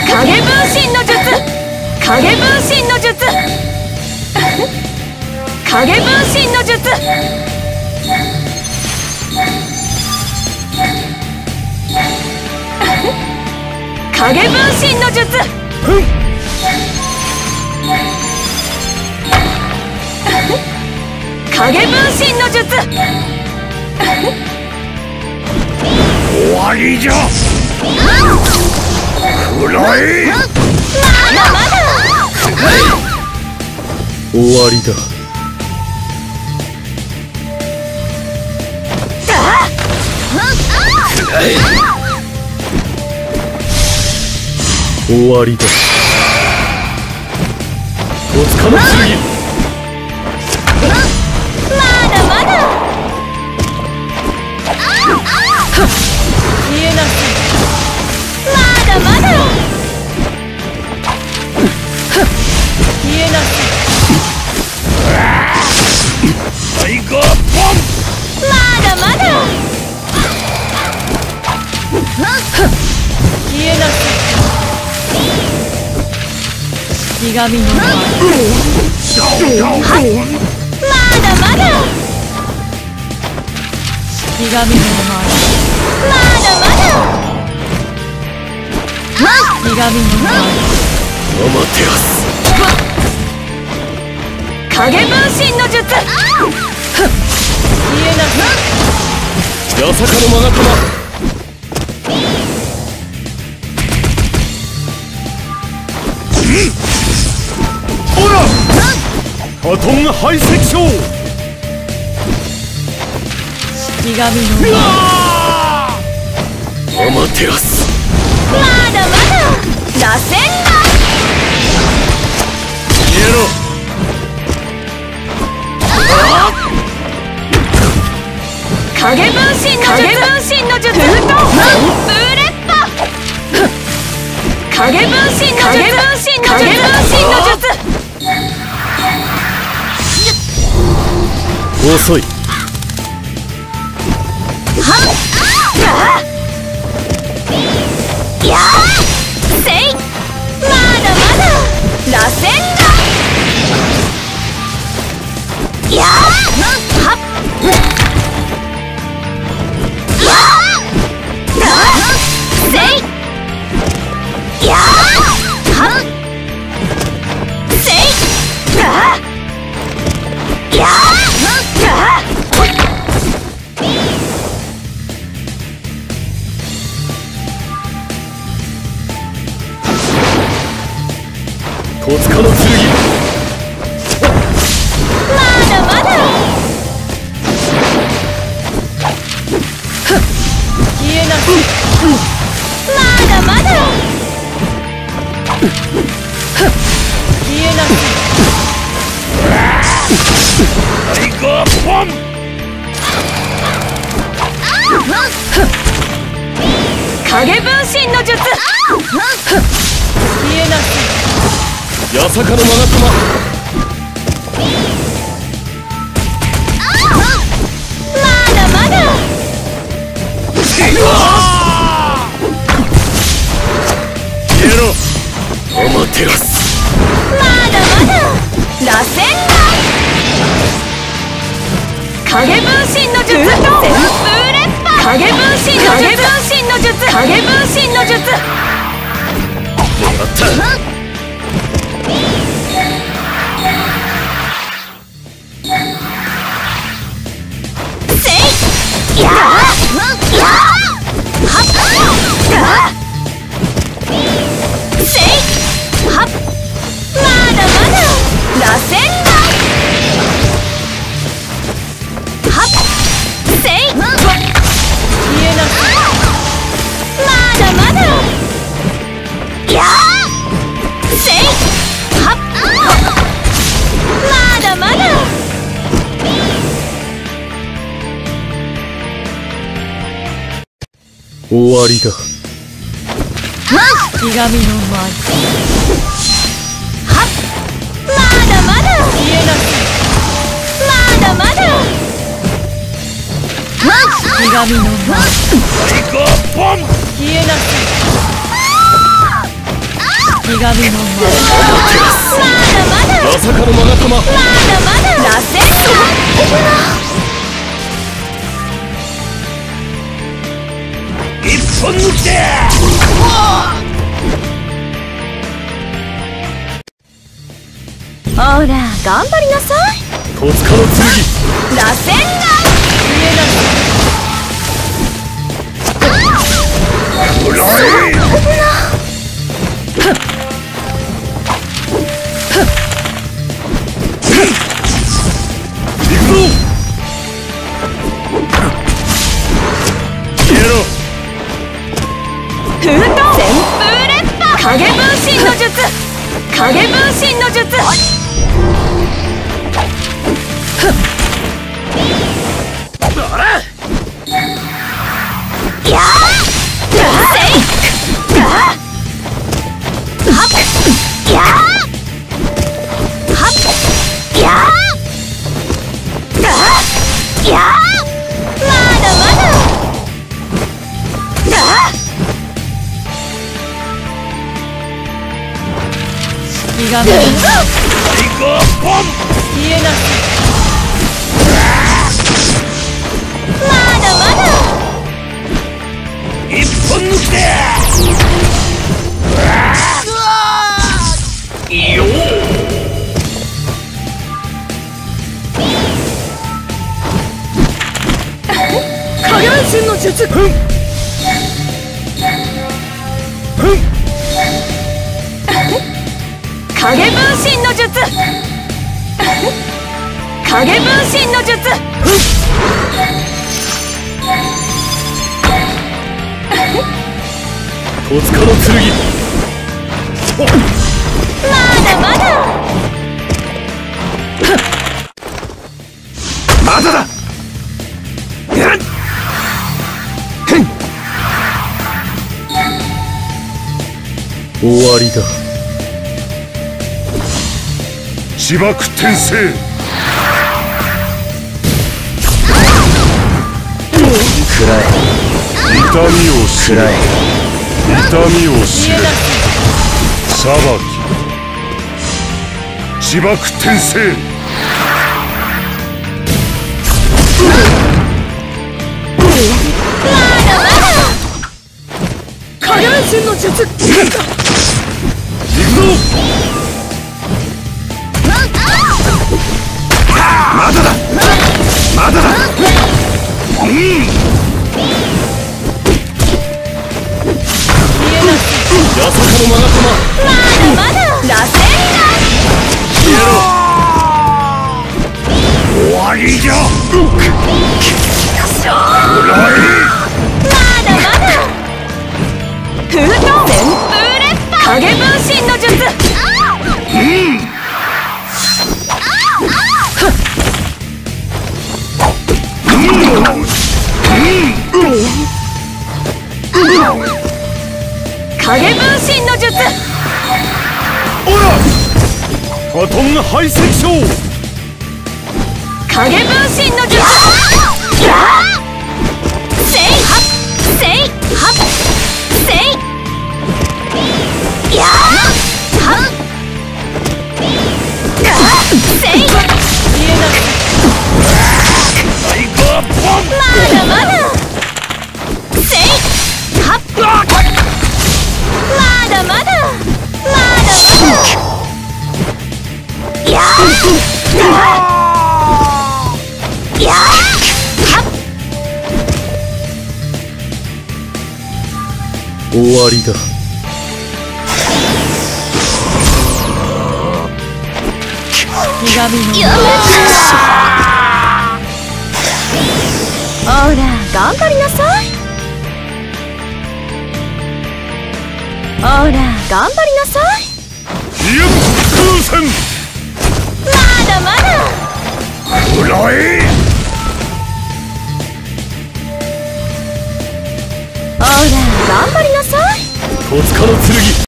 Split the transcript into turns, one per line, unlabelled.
影分身の術。影分身の術。影分身の術。影分身の術。影分身の術。
終わりじゃ。くらえ。
まだまだ。
終わりだ。終わりだ。戸塚の剣。
まだまだ。消えなさい。まだまだ。消えなさい。
タイガーボン。
まだまだ。消えなさい。式神の前。まだまだ。式神の前。まだまだ。式神の前。
アマテラス。
影分身の術。消えなさい。
八坂の勾玉。ほらハトン排斥症。
式神の前。
アマテラス。
まだまだ。螺旋だ。
消えろ。
影分身の術。影分身の術。ブーレッパ。影分身の術。影分身の術。影分身の術。
遅い。
やーせい。まだまだ。螺旋だ。やーはっ。せい。やーはっ。せい。やー
戸塚の剣。
まだまだ。消えなさい。まだまだ。消えなさい。
タイガーボン。
影分身の術。消えなさい。
八坂の勾玉。
まだまだ。
消えろ。アマテラス。
まだまだ。螺旋だ。影分身の術。旋風連覇。影分身の術。影分身の術。影分身の術。
もらった。
せい。やーやーはっ。せい。はっ。まだまだ。螺旋だ。はっ。せい。消えなさい。まだまだ。やーせい。はっ。まだまだ。
終わりだ。
式神の舞。はっ。まだまだ。消えなさい。まだまだ。式神の舞。
タイガーボン。
消えなさい。 ひがみのまだまだ
まさかのマガタマ。
まだまだ螺旋
一本抜きだ。
ほら頑張りなさい。
戸塚の剣。
螺旋が見え
うらえ。
行くぞ。消えろ。
風と旋風連覇。影分身の術。影分身の術。やー。せい。はっ。やー。はっ。やー。やー。まだまだ。ひがみ
タイガーボム。
消えなさい。まだまだ。
一本抜きだ。よっ。
影分身の術。影分身の術。影分身の術。
戸塚の剣。
まだまだ。
まだだ。
終わりだ。自爆転生。
くらえ。
痛みを知れ。痛みを知れ。裁き。自爆転生。
まだまだ。影分身の術。
行くぞ。
まだだ。まだだ。
やさかのマガタマ。
まだまだ。螺旋
消えろ。
終わりじゃ。
が。
うらえ。
まだまだ。風と旋風連覇。影分身の術。影分身の術。
オラ。ファトン排斥症。
影分身の術。せいはっ。せいはっ。せい。やー。はっ。せい。消えなさい。
タイガーボム。
まだまだ。せい。はっ。まだまだ。まだまだ。やー。やー。はっ。
終わりだ。
ひがみのほら頑張りなさい。ほら頑張りなさい。
イエン空戦。
まだまだ。
うらえ。
ほら頑張りなさい。
戸塚の剣。